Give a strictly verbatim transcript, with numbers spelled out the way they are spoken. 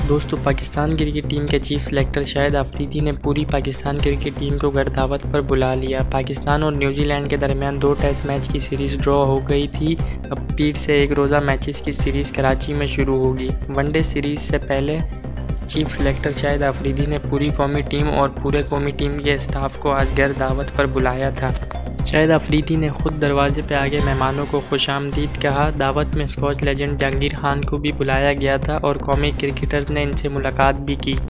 दोस्तों, Pakistan cricket team के chief selector Shahid Afridi ने पूरी पाकिस्तान क्रिकेट टीम को घर दावत पर बुला लिया। पाकिस्तान और न्यूजीलैंड के दरमियान दो टेस्ट मैच की सीरीज़ ड्रॉ हो गई थी। अब फिर से एक रोज़ा मैचेस की सीरीज़ कराची में शुरू होगी। वनडे सीरीज़ से पहले चीफ सेलेक्टर शाहिद अफरीदी ने पूरी कौमी टीम और पूरे कौमी टीम के स्टाफ को आज घर दावत पर बुलाया था। शाहिद अफरीदी ने खुद दरवाजे पे आगे मेहमानों को खुशामदीद कहा। दावत में स्कॉच लेजेंड जहांगीर खान को भी बुलाया गया था और कौमी क्रिकेटर ने इनसे मुलाकात भी की।